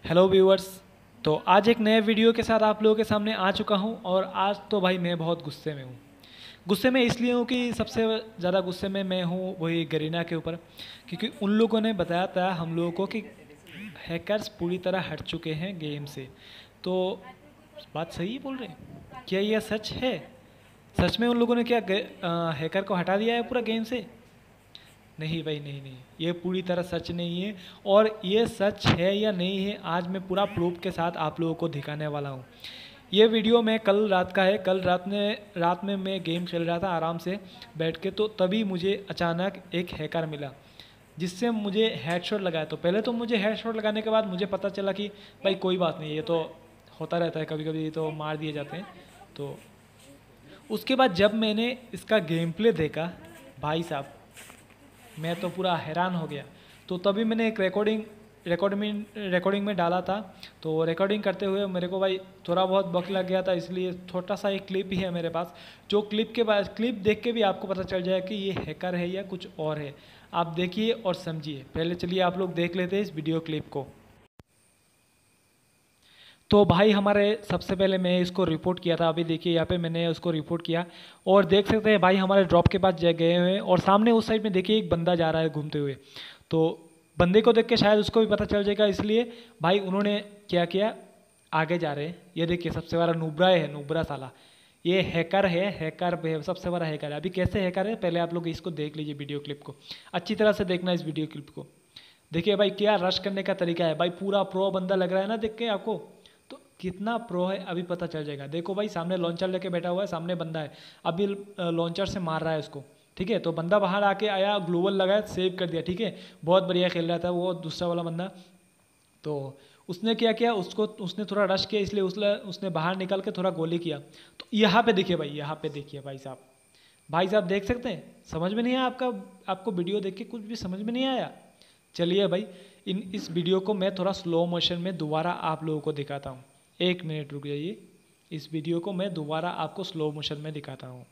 Hello viewers. तो आज एक नए वीडियो के साथ आप लोगों के सामने आ चुका हूं और आज तो भाई मैं बहुत गुस्से में हूं। गुस्से में इसलिए हूं कि सबसे ज़्यादा गुस्से में मैं हूं वही गरीना के ऊपर, क्योंकि उन लोगों ने बताया था हम लोगों को कि हैकर्स पूरी तरह हट चुके हैं गेम से। तो बात सही बोल रहे हैं? क्या यह सच है? सच में उन लोगों ने क्या हैकर को हटा दिया है पूरा गेम से? नहीं भाई, नहीं नहीं, ये पूरी तरह सच नहीं है। और ये सच है या नहीं है आज मैं पूरा प्रूफ के साथ आप लोगों को दिखाने वाला हूँ। ये वीडियो मैं कल रात का है। कल रात में मैं गेम खेल रहा था आराम से बैठ के, तो तभी मुझे अचानक एक हैकर मिला जिससे मुझे हेडशॉट लगाया। तो पहले तो मुझे हेडशॉट लगाने के बाद मुझे पता चला कि भाई कोई बात नहीं, ये तो होता रहता है, कभी कभी तो मार दिए जाते हैं। तो उसके बाद जब मैंने इसका गेम प्ले देखा, भाई साहब मैं तो पूरा हैरान हो गया। तो तभी मैंने एक रिकॉर्डिंग में डाला था। तो रिकॉर्डिंग करते हुए मेरे को भाई थोड़ा बहुत बग लग गया था, इसलिए छोटा सा एक क्लिप ही है मेरे पास, जो क्लिप देख के भी आपको पता चल जाए कि ये हैकर है या कुछ और है। आप देखिए और समझिए। पहले चलिए आप लोग देख लेते हैं इस वीडियो क्लिप को। तो भाई हमारे सबसे पहले मैं इसको रिपोर्ट किया था। अभी देखिए यहाँ पे मैंने उसको रिपोर्ट किया और देख सकते हैं भाई हमारे ड्रॉप के पास गए हुए हैं और सामने उस साइड में देखिए एक बंदा जा रहा है घूमते हुए। तो बंदे को देख के शायद उसको भी पता चल जाएगा, इसलिए भाई उन्होंने क्या किया, आगे जा रहे हैं। ये देखिए सबसे बड़ा नुब्रा है, नुब्रा साला ये हैकर है। सबसे बड़ा हैकर है। अभी कैसे हैकर है पहले आप लोग इसको देख लीजिए, वीडियो क्लिप को अच्छी तरह से देखना। इस वीडियो क्लिप को देखिए भाई, क्या रश करने का तरीका है भाई, पूरा प्रो बंदा लग रहा है ना देख के आपको। तो कितना प्रो है अभी पता चल जाएगा। देखो भाई सामने लॉन्चर लेके बैठा हुआ है, सामने बंदा है, अभी लॉन्चर से मार रहा है उसको। ठीक है, तो बंदा बाहर आके आया, ग्लोबल लगाया, सेव कर दिया। ठीक है, बहुत बढ़िया खेल रहा था वो दूसरा वाला बंदा। तो उसने क्या किया, उसको उसने थोड़ा रश किया, इसलिए उसने बाहर निकल के थोड़ा गोली किया। तो यहाँ पे देखिए भाई, यहाँ पे देखिए भाई साहब, भाई साहब देख सकते हैं। समझ में नहीं आया आपको वीडियो देख के कुछ भी समझ में नहीं आया? चलिए भाई इस वीडियो को मैं थोड़ा स्लो मोशन में दोबारा आप लोगों को दिखाता हूँ। एक मिनट रुक जाइए, इस वीडियो को मैं दोबारा आपको स्लो मोशन में दिखाता हूँ।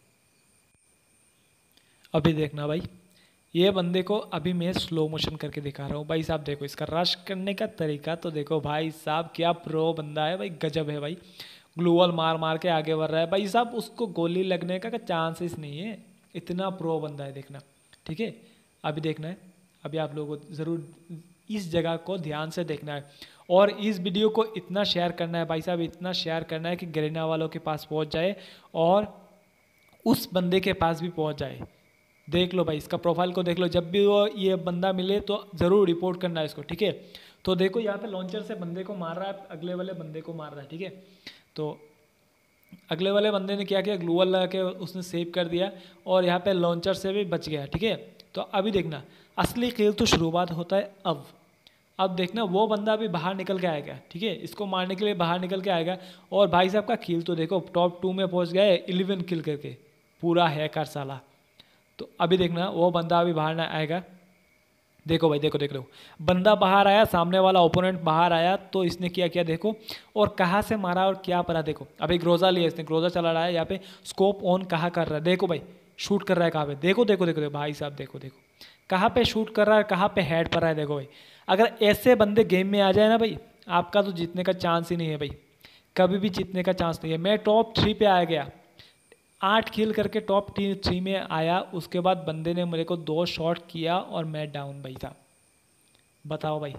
अभी देखना भाई, ये बंदे को अभी मैं स्लो मोशन करके दिखा रहा हूँ। भाई साहब देखो इसका रश करने का तरीका तो देखो भाई साहब, क्या प्रो बंदा है भाई, गजब है भाई। ग्लोवल मार मार के आगे बढ़ रहा है भाई साहब, उसको गोली लगने का चांसेस नहीं है, इतना प्रो बंदा है, देखना। ठीक है, अभी देखना है। अभी आप लोगों को ज़रूर इस जगह को ध्यान से देखना है और इस वीडियो को इतना शेयर करना है भाई साहब, इतना शेयर करना है कि गरीना वालों के पास पहुंच जाए और उस बंदे के पास भी पहुंच जाए। देख लो भाई, इसका प्रोफाइल को देख लो, जब भी वो ये बंदा मिले तो ज़रूर रिपोर्ट करना है इसको। ठीक है, तो देखो यहाँ पे लॉन्चर से बंदे को मार रहा है, अगले वाले बंदे को मार रहा है। ठीक है, तो अगले वाले बंदे ने क्या किया, ग्लूवल लगा के उसने सेव कर दिया और यहाँ पे लॉन्चर से भी बच गया। ठीक है, तो अभी देखना असली खेल तो शुरुआत होता है अब देखना वो बंदा अभी बाहर निकल के आएगा। ठीक है, इसको मारने के लिए बाहर निकल के आएगा और भाई साहब का किल तो देखो टॉप 2 में पहुंच गया है, 11 किल करके, पूरा हैकर साला। तो अभी देखना वो बंदा अभी बाहर ना आएगा। देखो भाई, देखो देख लो, बंदा बाहर आया, सामने वाला ओपोनेंट बाहर आया, तो इसने क्या किया देखो, और कहाँ से मारा और क्या पड़ा देखो। अभी ग्रोजा लिया इसने, ग्रोजा चला रहा है, यहाँ पे स्कोप ऑन कहाँ कर रहा है देखो भाई, शूट कर रहा है कहाँ पे, देखो देखो देखो देखो भाई साहब, देखो देखो कहाँ पे शूट कर रहा है, कहाँ पे हेड पर रहा है। देखो भाई, अगर ऐसे बंदे गेम में आ जाए ना भाई, आपका तो जीतने का चांस ही नहीं है भाई, कभी भी जीतने का चांस नहीं है। मैं टॉप 3 पे आ गया, 8 किल करके टॉप 3 में आया। उसके बाद बंदे ने मेरे को 2 शॉट किया और मैं डाउन भाई साहब, बताओ भाई।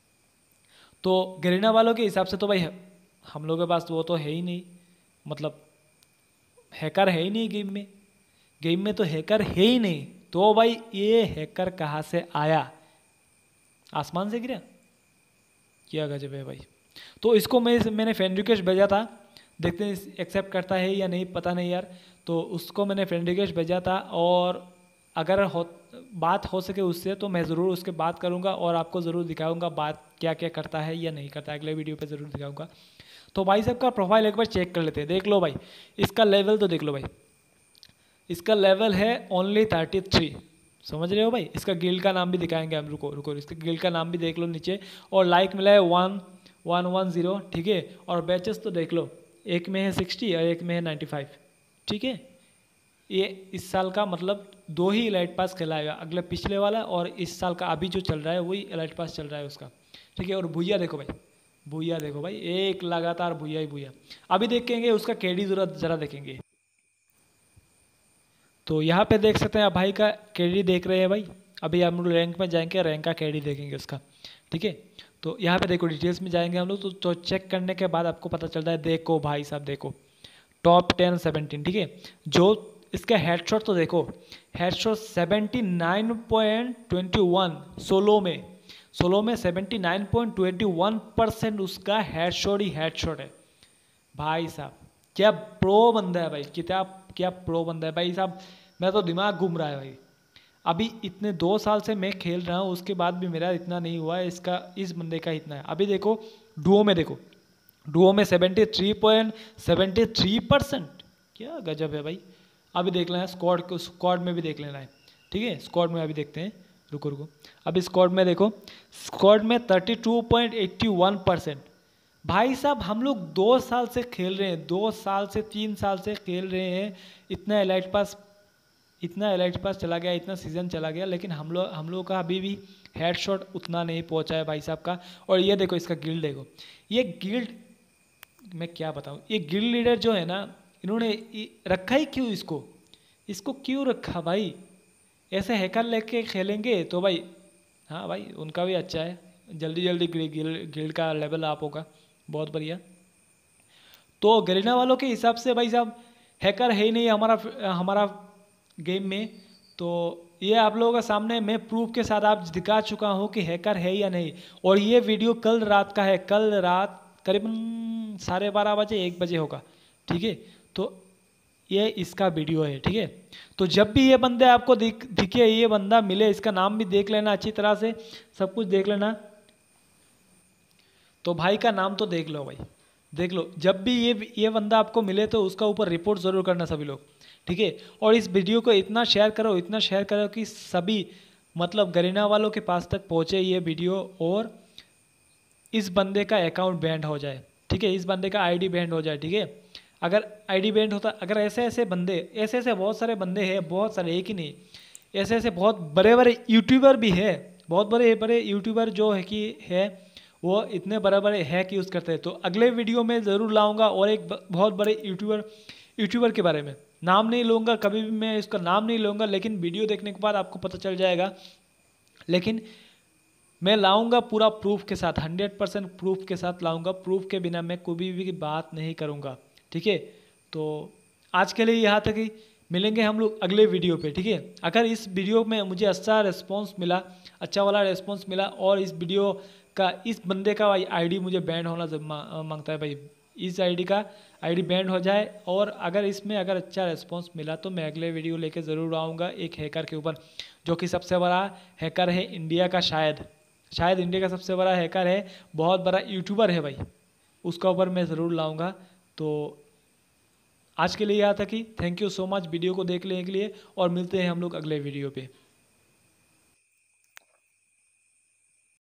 तो गरीना वालों के हिसाब से तो भाई हम लोगों के पास वो तो है ही नहीं, मतलब हैकर है ही नहीं गेम में तो हैकर है ही नहीं। तो भाई ये हैकर कहाँ से आया, आसमान से गिरा? क्या गजब है भाई। तो इसको मैंने फ्रेंड रिक्वेस्ट भेजा था, देखते हैं एक्सेप्ट करता है या नहीं, पता नहीं यार। तो उसको मैंने फ्रेंड रिक्वेस्ट भेजा था और अगर बात हो सके उससे तो मैं ज़रूर उसके बात करूंगा और आपको ज़रूर दिखाऊंगा बात क्या क्या करता है या नहीं करता है, अगले वीडियो पे ज़रूर दिखाऊंगा। तो भाई साहब का प्रोफाइल एक बार चेक कर लेते हैं। देख लो भाई, इसका लेवल तो देख लो भाई, इसका लेवल है ओनली 33। समझ रहे हो भाई, इसका गिल्ड का नाम भी दिखाएंगे हम, रुको रुको, इसका गिल्ड का नाम भी देख लो नीचे। और लाइक मिला है 1110। ठीक है, और बैचेस तो देख लो, एक में है 60 और एक में है 95। ठीक है, ये इस साल का मतलब 2 ही एलाइट पास खिलाएगा, अगले पिछले वाला और इस साल का अभी जो चल रहा है वही एलाइट पास चल रहा है उसका। ठीक है, और भुइया देखो भाई, भूया देखो भाई, एक लगातार भूया ही भूया। अभी देखेंगे उसका केडी ज़रा देखेंगे। तो यहाँ पे देख सकते हैं आप भाई का केडी देख रहे हैं भाई। अभी हम लोग रैंक में जाएंगे, रैंक का केडी देखेंगे उसका, ठीक है। तो यहाँ पे देखो डिटेल्स में जाएंगे हम लोग, तो चेक करने के बाद आपको पता चलता है। देखो भाई साहब, देखो टॉप 10 17, ठीक है। जो इसका हेडशॉट तो देखो, हेडशॉट 79.21 सोलो में 79.21% उसका हेडशॉट ही हेडशॉट है भाई साहब। क्या प्रो बंदा है भाई, क्या क्या प्रो बंदा है भाई साहब। मैं तो दिमाग घूम रहा है भाई। अभी इतने 2 साल से मैं खेल रहा हूँ, उसके बाद भी मेरा इतना नहीं हुआ है, इसका इस बंदे का इतना है। अभी देखो डुओ में, देखो डुओ में 73.73%, क्या गजब है भाई। अभी देख लेना है स्क्वाड में भी देख लेना है, ठीक है। स्क्वाड में अभी देखते हैं, रुको रुको। अभी स्क्वाड में देखो, स्क्वाड में 32.81%। भाई साहब हम लोग 2 साल से खेल रहे हैं, 2 साल से 3 साल से खेल रहे हैं। इतना एलाइट पास चला गया, इतना सीज़न चला गया, लेकिन हम लोग का अभी भी हेडशॉट उतना नहीं पहुंचा है भाई साहब का। और ये देखो इसका गिल्ड देखो, ये गिल्ड मैं क्या बताऊं, ये गिल्ड लीडर जो है ना, इन्होंने रखा ही क्यों इसको क्यों रखा भाई। ऐसे हैकर लेके खेलेंगे तो भाई, हाँ भाई उनका भी अच्छा है, जल्दी जल्दी गिल्ड का लेवल अप होगा, बहुत बढ़िया। तो गरीना वालों के हिसाब से भाई साहब हैकर है ही नहीं हमारा गेम में। तो ये आप लोगों के सामने मैं प्रूफ के साथ आप दिखा चुका हूँ कि हैकर है या नहीं। और ये वीडियो कल रात का है, कल रात करीबन 12:30 बजे 1 बजे होगा, ठीक है। तो ये इसका वीडियो है, ठीक है। तो जब भी ये बंदे आपको दिखे, ये बंदा मिले, इसका नाम भी देख लेना अच्छी तरह से, सब कुछ देख लेना। तो भाई का नाम तो देख लो भाई, देख लो। जब भी ये बंदा आपको मिले तो उसका ऊपर रिपोर्ट ज़रूर करना सभी लोग, ठीक है। और इस वीडियो को इतना शेयर करो कि सभी मतलब गरीना वालों के पास तक पहुँचे ये वीडियो, और इस बंदे का अकाउंट बैंड हो जाए, ठीक है। इस बंदे का आईडी बैंड हो जाए, ठीक है। अगर आईडी बैंड होता, अगर ऐसे बहुत सारे बंदे हैं, बहुत सारे, एक ही नहीं, ऐसे बहुत बड़े बड़े यूट्यूबर भी है, बहुत बड़े बड़े यूट्यूबर जो है कि है वो इतने बड़े बड़े हैक यूज़ करते हैं। तो अगले वीडियो में ज़रूर लाऊंगा और एक बहुत बड़े यूट्यूबर के बारे में। नाम नहीं लूँगा, कभी भी मैं इसका नाम नहीं लूँगा, लेकिन वीडियो देखने के बाद आपको पता चल जाएगा। लेकिन मैं लाऊंगा पूरा प्रूफ के साथ, 100% प्रूफ के साथ लाऊंगा। प्रूफ के बिना मैं कोई भी बात नहीं करूंगा, ठीक है। तो आज के लिए यहाँ तक ही, मिलेंगे हम लोग अगले वीडियो पे, ठीक है। अगर इस वीडियो में मुझे अच्छा रिस्पांस मिला, अच्छा वाला रिस्पांस मिला, और इस वीडियो का इस बंदे का आईडी मुझे बैंड होना मांगता है भाई, इस आईडी का आईडी बैंड हो जाए, और अगर इसमें अगर अच्छा रिस्पांस मिला तो मैं अगले वीडियो लेके ज़रूर आऊँगा एक हैकर के ऊपर, जो कि सबसे बड़ा हैकर है इंडिया का, शायद इंडिया का सबसे बड़ा हैकर है, बहुत बड़ा यूट्यूबर है भाई, उसका ऊपर मैं ज़रूर लाऊंगा। तो आज के लिए यहाँ तक ही, thank you so much video को देखने के लिए, और मिलते हैं हम लोग अगले वीडियो पे।